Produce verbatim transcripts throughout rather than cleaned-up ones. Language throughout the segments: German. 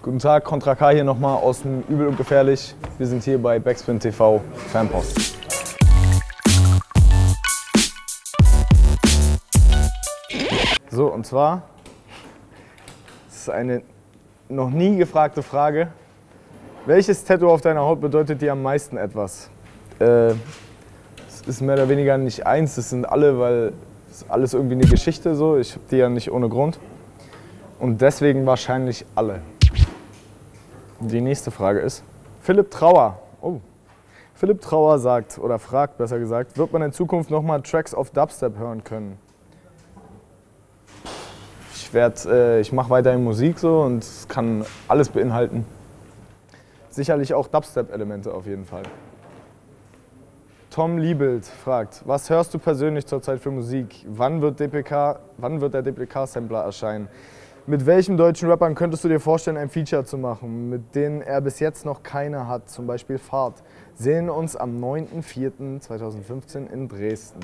Guten Tag, Contra K hier nochmal aus dem Übel und Gefährlich. Wir sind hier bei Backspin T V Fanpost. So, und zwar, das ist eine noch nie gefragte Frage. Welches Tattoo auf deiner Haut bedeutet dir am meisten etwas? Äh, es ist mehr oder weniger nicht eins, das sind alle, weil es ist alles irgendwie eine Geschichte so. Ich habe die ja nicht ohne Grund. Und deswegen wahrscheinlich alle. Die nächste Frage ist, Philipp Trauer. Oh. Philipp Trauer sagt, oder fragt besser gesagt, wird man in Zukunft nochmal Tracks auf Dubstep hören können? Ich, werd, äh, ich mache weiterhin Musik so und es kann alles beinhalten. Sicherlich auch Dubstep-Elemente auf jeden Fall. Tom Liebelt fragt, was hörst du persönlich zurzeit für Musik? Wann wird, D P K, wann wird der D P K-Sampler erscheinen? Mit welchen deutschen Rappern könntest du dir vorstellen, ein Feature zu machen, mit denen er bis jetzt noch keine hat, zum Beispiel Fahrt? Sehen uns am neunten vierten zweitausendfünfzehn in Dresden.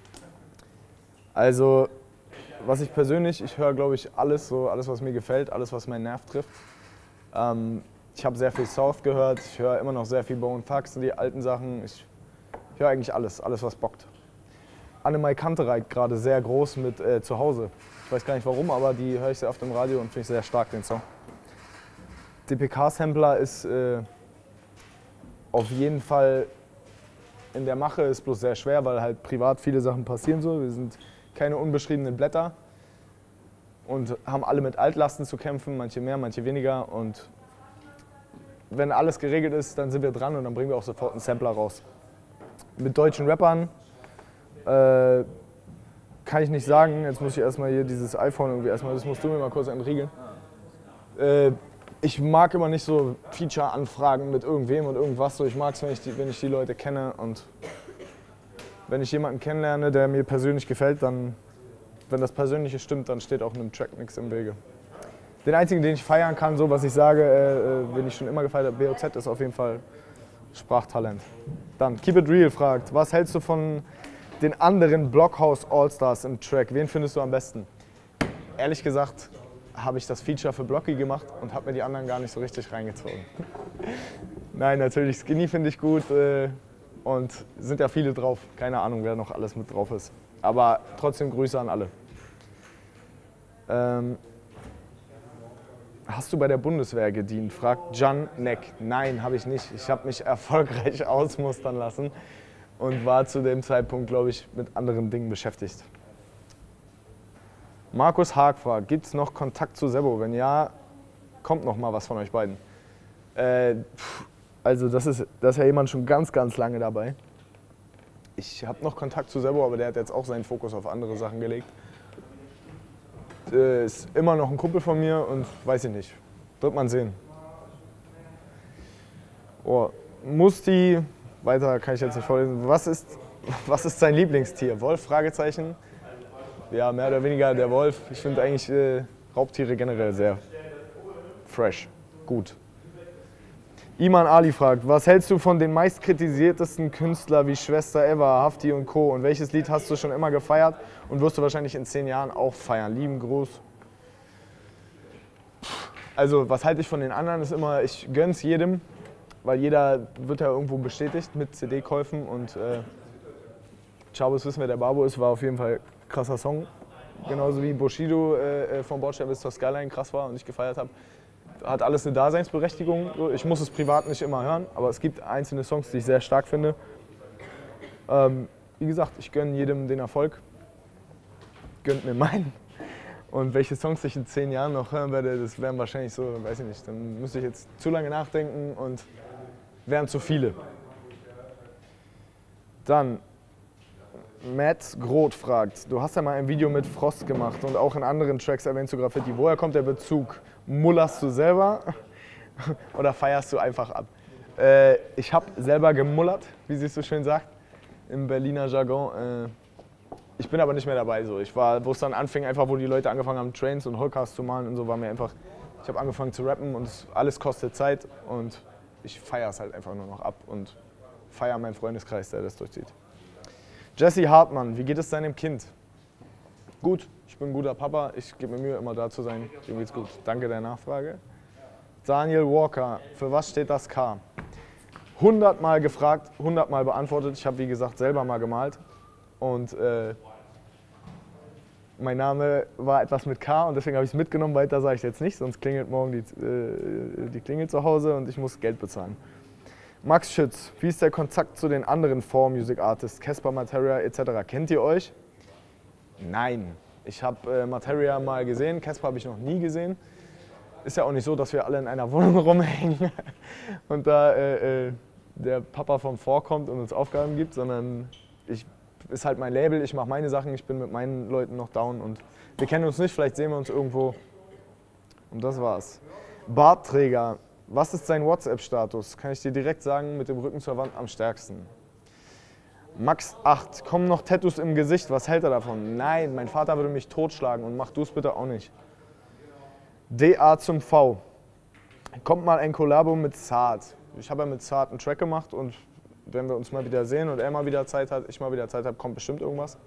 Also, was ich persönlich, ich höre glaube ich alles, so alles was mir gefällt, alles was meinen Nerv trifft. Ähm, ich habe sehr viel South gehört, ich höre immer noch sehr viel Bone Thugs, die alten Sachen. Ich höre eigentlich alles, alles was bockt. Annemai Kantereit gerade sehr groß mit äh, Zuhause. Ich weiß gar nicht warum, aber die höre ich sehr oft im Radio und finde ich sehr stark, den Song. D P K-Sampler ist äh, auf jeden Fall in der Mache, ist bloß sehr schwer, weil halt privat viele Sachen passieren so. Wir sind keine unbeschriebenen Blätter und haben alle mit Altlasten zu kämpfen, manche mehr, manche weniger. Und wenn alles geregelt ist, dann sind wir dran und dann bringen wir auch sofort einen Sampler raus. Mit deutschen Rappern äh, kann ich nicht sagen, jetzt muss ich erstmal hier dieses iPhone irgendwie erstmal, das musst du mir mal kurz entriegeln. Äh, ich mag immer nicht so Feature-Anfragen mit irgendwem und irgendwas, so ich mag es, wenn ich, die, wenn ich die Leute kenne und wenn ich jemanden kennenlerne, der mir persönlich gefällt, dann, wenn das Persönliche stimmt, dann steht auch einem Track nichts im Wege. Den einzigen, den ich feiern kann, so was ich sage, äh, wenn ich schon immer gefeiert habe, B O Z ist auf jeden Fall Sprachtalent. Dann Keep It Real fragt, was hältst du von den anderen Blockhaus Allstars im Track? Wen findest du am besten? Ehrlich gesagt habe ich das Feature für Blocky gemacht und habe mir die anderen gar nicht so richtig reingezogen. Nein, natürlich Skinny finde ich gut äh, und sind ja viele drauf. Keine Ahnung, wer noch alles mit drauf ist. Aber trotzdem Grüße an alle. Ähm, Hast du bei der Bundeswehr gedient? Fragt Jan Neck. Nein, habe ich nicht. Ich habe mich erfolgreich ausmustern lassen und war zu dem Zeitpunkt, glaube ich, mit anderen Dingen beschäftigt. Markus Haag fragt, gibt es noch Kontakt zu Sebo? Wenn ja, kommt noch mal was von euch beiden. Äh, also das ist, das ist ja jemand schon ganz, ganz lange dabei. Ich habe noch Kontakt zu Sebo, aber der hat jetzt auch seinen Fokus auf andere Sachen gelegt. Äh, ist immer noch ein Kumpel von mir und weiß ich nicht. Wird man sehen. Oh, Musti, weiter kann ich jetzt nicht vorlesen. Was ist, was ist sein Lieblingstier? Wolf? Fragezeichen. Ja, mehr oder weniger der Wolf. Ich finde eigentlich äh, Raubtiere generell sehr fresh, gut. Iman Ali fragt, was hältst du von den meistkritisiertesten Künstlern wie Schwester Eva, Hafti und Co. Und welches Lied hast du schon immer gefeiert und wirst du wahrscheinlich in zehn Jahren auch feiern? Lieben Gruß. Also, was halte ich von den anderen, ist immer, ich gönn's jedem, weil jeder wird ja irgendwo bestätigt mit C D-Käufen und äh, Chabos wissen, wer der Babo ist, war auf jeden Fall ein krasser Song. Genauso wie Bushido äh, von Bordstein bis zur Skyline krass war und ich gefeiert habe. Hat alles eine Daseinsberechtigung. Ich muss es privat nicht immer hören, aber es gibt einzelne Songs, die ich sehr stark finde. Ähm, wie gesagt, ich gönne jedem den Erfolg. Gönnt mir meinen. Und welche Songs ich in zehn Jahren noch hören werde, das wären wahrscheinlich so, weiß ich nicht, dann müsste ich jetzt zu lange nachdenken und wären zu viele. Dann Matt Groth fragt, du hast ja mal ein Video mit Frost gemacht und auch in anderen Tracks erwähnst du Graffiti. Woher kommt der Bezug? Mullerst du selber oder feierst du einfach ab? Äh, ich habe selber gemullert, wie sie es so schön sagt, im Berliner Jargon. Äh, ich bin aber nicht mehr dabei. So. Ich war, wo es dann anfing, einfach wo die Leute angefangen haben, Trains und Holcars zu malen und so, war mir einfach, ich habe angefangen zu rappen und es, alles kostet Zeit und ich feiere es halt einfach nur noch ab und feiere meinen Freundeskreis, der das durchzieht. Jesse Hartmann, wie geht es deinem Kind? Gut, ich bin ein guter Papa, ich gebe mir Mühe, immer da zu sein. Ihm geht's gut. Danke der Nachfrage. Daniel Walker, für was steht das K? hundert Mal gefragt, hundert Mal beantwortet. Ich habe, wie gesagt, selber mal gemalt. Und äh, mein Name war etwas mit K und deswegen habe ich es mitgenommen. Weiter sage ich jetzt nicht, sonst klingelt morgen die, äh, die Klingel zu Hause und ich muss Geld bezahlen. Max Schütz, wie ist der Kontakt zu den anderen four Music Artists, Caspar, Materia et cetera? Kennt ihr euch? Nein. Ich habe äh, Materia mal gesehen, Caspar habe ich noch nie gesehen. Ist ja auch nicht so, dass wir alle in einer Wohnung rumhängen und da äh, äh, der Papa vom four kommt und uns Aufgaben gibt, sondern ich, ist halt mein Label, ich mache meine Sachen, ich bin mit meinen Leuten noch down und wir kennen uns nicht, vielleicht sehen wir uns irgendwo. Und das war's. Bartträger, was ist sein WhatsApp-Status? Kann ich dir direkt sagen, mit dem Rücken zur Wand am stärksten. Max acht, kommen noch Tattoos im Gesicht, was hält er davon? Nein, mein Vater würde mich totschlagen und mach du es bitte auch nicht. D A zum V, kommt mal ein Kollabo mit Zart. Ich habe ja mit Zart einen Track gemacht und wenn wir uns mal wieder sehen und er mal wieder Zeit hat, ich mal wieder Zeit habe, kommt bestimmt irgendwas.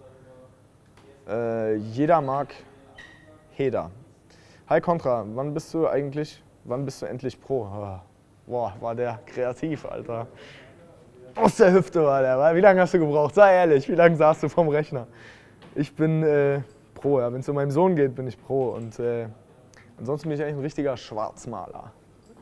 Äh, jeder mag Heder. Hi Contra, wann bist du eigentlich, wann bist du endlich Pro? Boah, war der kreativ, Alter. Aus der Hüfte war der. Wie lange hast du gebraucht? Sei ehrlich, wie lange saßt du vom Rechner? Ich bin äh, Pro, ja. Wenn es um meinen Sohn geht, bin ich Pro. Und äh, ansonsten bin ich eigentlich ein richtiger Schwarzmaler.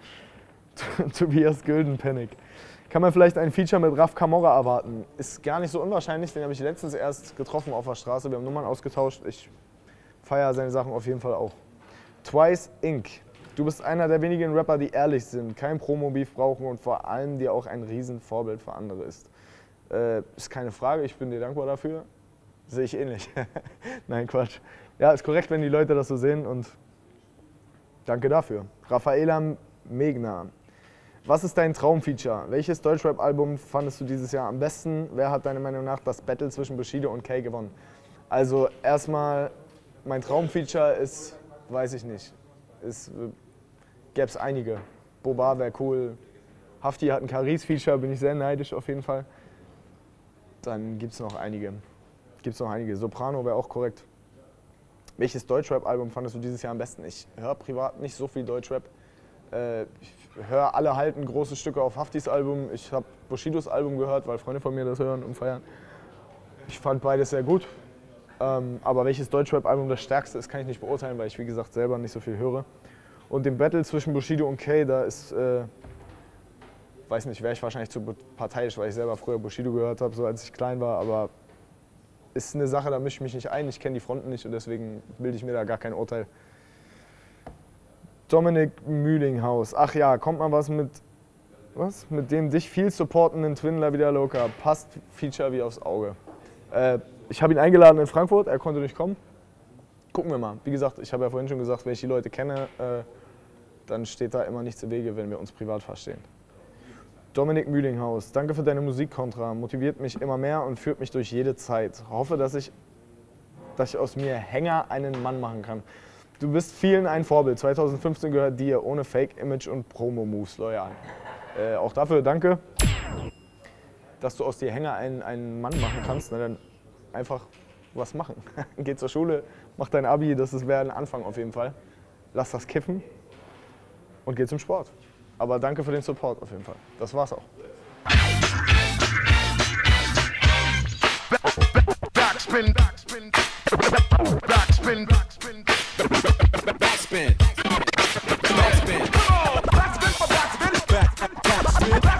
Tobias Güldenpennig. Kann man vielleicht ein Feature mit Raf Camorra erwarten? Ist gar nicht so unwahrscheinlich, den habe ich letztens erst getroffen auf der Straße. Wir haben Nummern ausgetauscht. Ich feiere seine Sachen auf jeden Fall auch. Twice Incorporated. Du bist einer der wenigen Rapper, die ehrlich sind, kein Promo-Beef brauchen und vor allem dir auch ein Riesenvorbild für andere ist. Äh, ist keine Frage, ich bin dir dankbar dafür. Sehe ich ähnlich. Nein, Quatsch. Ja, ist korrekt, wenn die Leute das so sehen und danke dafür. Raffaela Megner. Was ist dein Traumfeature? Welches Deutschrap-Album fandest du dieses Jahr am besten? Wer hat deiner Meinung nach das Battle zwischen Bushido und Kay gewonnen? Also erstmal, mein Traumfeature ist, weiß ich nicht, ist, gäbe es einige. Boba wäre cool. Hafti hat ein Caris-Feature, bin ich sehr neidisch auf jeden Fall. Dann gibt es noch einige. Gibt's noch einige. Soprano wäre auch korrekt. Welches Deutschrap-Album fandest du dieses Jahr am besten? Ich höre privat nicht so viel Deutschrap. Äh, ich höre alle halten große Stücke auf Haftis Album. Ich habe Bushidos Album gehört, weil Freunde von mir das hören und feiern. Ich fand beides sehr gut. Ähm, aber welches Deutschrap-Album das stärkste ist, kann ich nicht beurteilen, weil ich, wie gesagt, selber nicht so viel höre. Und den Battle zwischen Bushido und Kay, da ist, äh, weiß nicht, wäre ich wahrscheinlich zu parteiisch, weil ich selber früher Bushido gehört habe, so als ich klein war. Aber ist eine Sache, da mische ich mich nicht ein. Ich kenne die Fronten nicht und deswegen bilde ich mir da gar kein Urteil. Dominik Mühlinghaus. Ach ja, kommt mal was mit, was? Mit dem dich viel supportenden Twinler wieder locker. Passt Feature wie aufs Auge. Äh, ich habe ihn eingeladen in Frankfurt, er konnte nicht kommen. Gucken wir mal. Wie gesagt, ich habe ja vorhin schon gesagt, wenn ich die Leute kenne, äh, dann steht da immer nichts im Wege, wenn wir uns privat verstehen. Dominik Mühlinghaus, danke für deine Musik, Contra. Motiviert mich immer mehr und führt mich durch jede Zeit. Hoffe, dass ich, dass ich aus mir Hänger einen Mann machen kann. Du bist vielen ein Vorbild. zweitausendfünfzehn gehört dir, ohne Fake-Image und Promo-Moves loyal. Äh, auch dafür danke, dass du aus dir Hänger einen, einen Mann machen kannst. Na, dann einfach was machen. Geh zur Schule, mach dein Abi, das wäre ein Anfang auf jeden Fall. Lass das kiffen und geh zum Sport. Aber danke für den Support auf jeden Fall. Das war's auch. Backspin, backspin, backspin, backspin, backspin, backspin, backspin, backspin, backspin, backspin, backspin.